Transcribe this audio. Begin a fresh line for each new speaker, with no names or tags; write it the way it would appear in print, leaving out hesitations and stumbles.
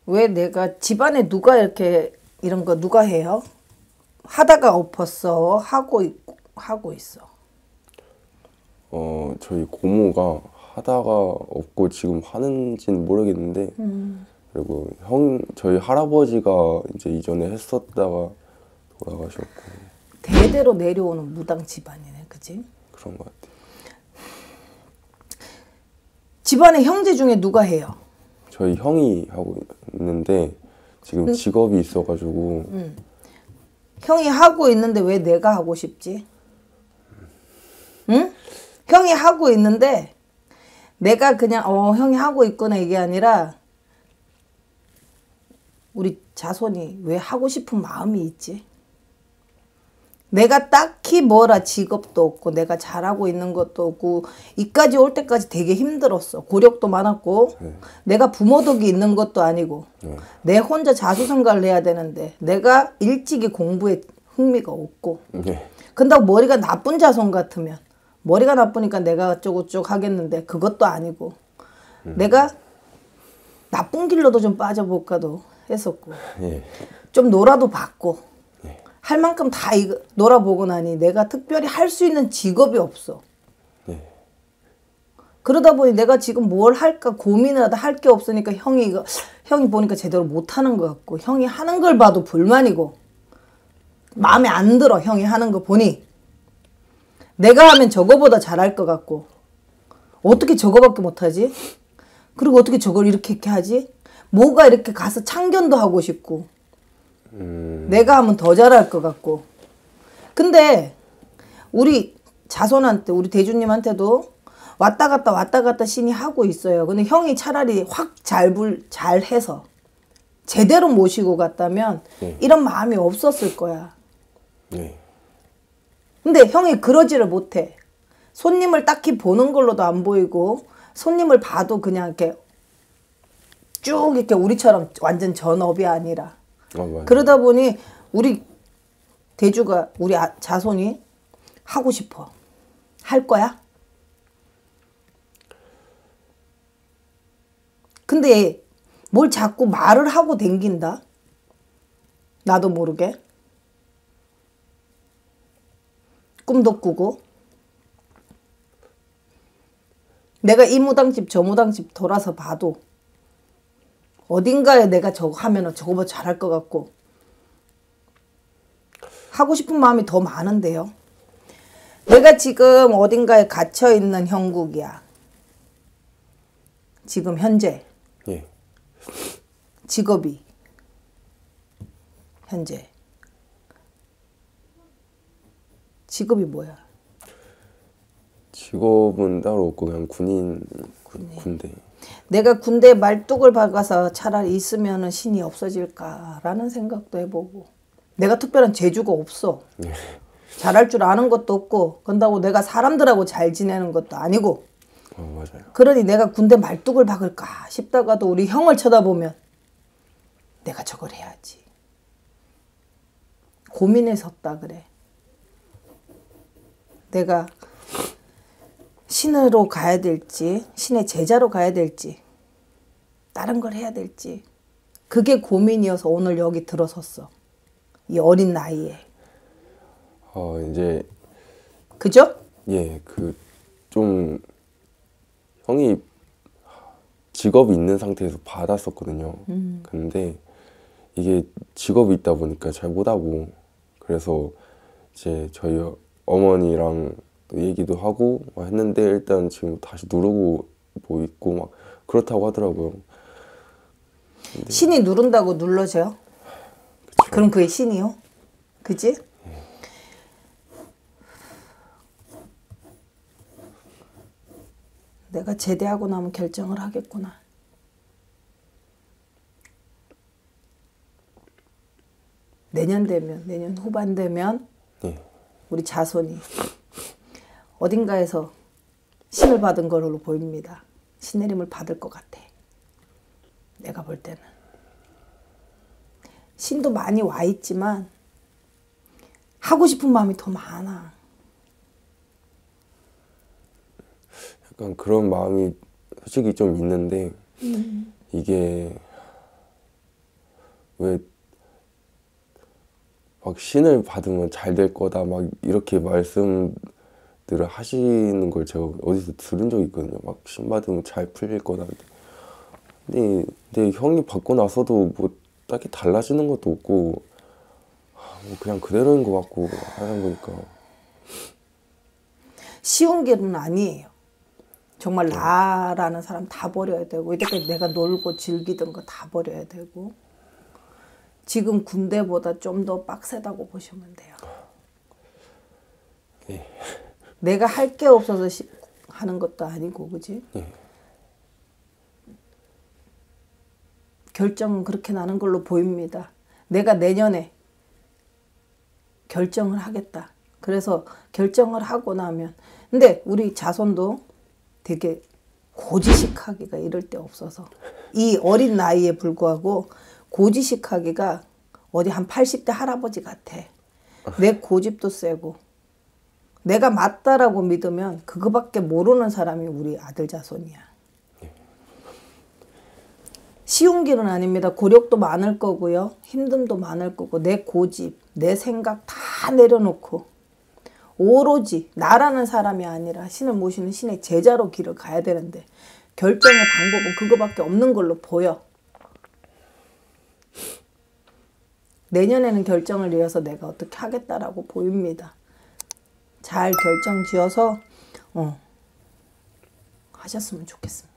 왜 내가 집안에 누가 이렇게 이런 거 누가 해요? 하다가 엎었어. 하고 있어.
저희 고모가 하다가 없고 지금 하는지는 모르겠는데 그리고 저희 할아버지가 이제 이전에 했었다가 돌아가셨고
대대로 내려오는 무당 집안이네, 그치?
그런 것 같아요.
집안에 형제 중에 누가 해요?
저희 형이 하고 있는데 지금 직업이 있어가지고
형이 하고 있는데 왜 내가 하고 싶지? 응? 형이 하고 있는데 내가 그냥 형이 하고 있구나 이게 아니라 우리 자손이 왜 하고 싶은 마음이 있지? 내가 딱히 뭐라 직업도 없고 내가 잘하고 있는 것도 없고 이까지 올 때까지 되게 힘들었어. 고력도 많았고 내가 부모덕이 있는 것도 아니고 내 혼자 자수성가를 해야 되는데 내가 일찍이 공부에 흥미가 없고 근데 머리가 나쁜 자손 같으면 머리가 나쁘니까 내가 어쩌고저쩌고 하겠는데 그것도 아니고 내가 나쁜 길로도 좀 빠져볼까도 했었고 좀 놀아도 봤고 할 만큼 다 놀아보고 나니 내가 특별히 할 수 있는 직업이 없어. 그러다 보니 내가 지금 뭘 할까 고민을 하다 할 게 없으니까 형이 보니까 제대로 못하는 것 같고 형이 하는 걸 봐도 불만이고 마음에 안 들어. 형이 하는 거 보니 내가 하면 저거보다 잘할 것 같고 어떻게 저거밖에 못하지? 그리고 어떻게 저걸 이렇게 하지? 뭐가 이렇게 가서 참견도 하고 싶고 내가 하면 더 잘할 것 같고 근데 우리 자손한테 우리 대주님한테도 왔다 갔다 신이 하고 있어요. 근데 형이 차라리 확 잘해서 제대로 모시고 갔다면 이런 마음이 없었을 거야. 근데 형이 그러지를 못해. 손님을 딱히 보는 걸로도 안 보이고 손님을 봐도 그냥 이렇게 쭉 이렇게 우리처럼 완전 전업이 아니라 그러다 보니 우리 대주가 우리 자손이 하고 싶어. 할 거야? 근데 뭘 자꾸 말을 하고 댕긴다? 나도 모르게. 꿈도 꾸고. 내가 이 무당집 저 무당집 돌아서 봐도 어딘가에 내가 저거 하면은 저거보다 잘할 것 같고 하고 싶은 마음이 더 많은데요. 내가 지금 어딘가에 갇혀있는 형국이야. 지금 현재. 직업이. 현재. 직업이 뭐야?
직업은 따로 없고 그냥 군대.
내가 군대 말뚝을 박아서 차라리 있으면 신이 없어질까라는 생각도 해보고 내가 특별한 재주가 없어. 잘할 줄 아는 것도 없고 그런다고 내가 사람들하고 잘 지내는 것도 아니고
맞아요.
그러니 내가 군대 말뚝을 박을까 싶다가도 우리 형을 쳐다보면 내가 저걸 해야지. 고민했었다 그래. 내가 신으로 가야 될지 신의 제자로 가야 될지 다른 걸 해야 될지 그게 고민이어서 오늘 여기 들어섰어. 이 어린 나이에.
이제
그죠?
좀 형이 직업이 있는 상태에서 받았었거든요. 근데 이게 직업이 있다 보니까 잘 못하고 그래서 이제 저희 어머니랑 얘기도 하고 했는데 일단 지금 다시 누르고 뭐 있고 막 그렇다고 하더라고요. 근데
신이 누른다고 눌러져요?
그쵸.
그럼 그게 신이요? 그지? 내가 제대하고 나면 결정을 하겠구나. 내년 후반 되면 우리 자손이 어딘가에서 신을 받은 걸로 보입니다. 신내림을 받을 것 같아. 내가 볼 때는. 신도 많이 와 있지만 하고 싶은 마음이 더 많아.
약간 그런 마음이 솔직히 좀 있는데 이게 왜 막 신을 받으면 잘 될 거다 막 이렇게 말씀들을 하시는 걸 제가 어디서 들은 적이 있거든요. 막 신 받으면 잘 풀릴 거다. 근데 형이 받고 나서도 뭐 딱히 달라지는 것도 없고 뭐 그냥 그대로인 것 같고 하다 보니까
쉬운 길은 아니에요. 정말 나라는 사람 다 버려야 되고 이때까지 내가 놀고 즐기던 거 다 버려야 되고 지금 군대보다 좀 더 빡세다고 보시면 돼요.
예.
내가 할 게 없어서 하는 것도 아니고 그지?
예.
결정은 그렇게 나는 걸로 보입니다. 내가 내년에 결정을 하겠다. 그래서 결정을 하고 나면 근데 우리 자손도 되게 고지식하기가 이럴 데 없어서 이 어린 나이에 불구하고 고지식하기가 어디 한 80대 할아버지 같아. 내 고집도 세고 내가 맞다라고 믿으면 그거밖에 모르는 사람이 우리 아들 자손이야. 쉬운 길은 아닙니다. 고력도 많을 거고요. 힘듦도 많을 거고 내 고집, 내 생각 다 내려놓고 오로지 나라는 사람이 아니라 신을 모시는 신의 제자로 길을 가야 되는데 결정의 방법은 그거밖에 없는 걸로 보여. 내년에는 결정을 이어서 내가 어떻게 하겠다라고 보입니다. 잘 결정 지어서 하셨으면 좋겠습니다.